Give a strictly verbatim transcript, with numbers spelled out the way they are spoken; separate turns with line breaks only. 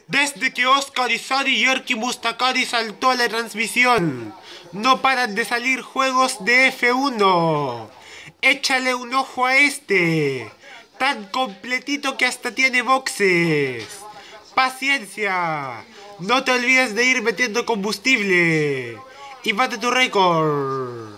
Desde que Oscar Izadi y Erki Mustakari saltó a la transmisión, no paran de salir juegos de F uno. Échale un ojo a este, tan completito que hasta tiene boxes. Paciencia, no te olvides de ir metiendo combustible y bate tu récord.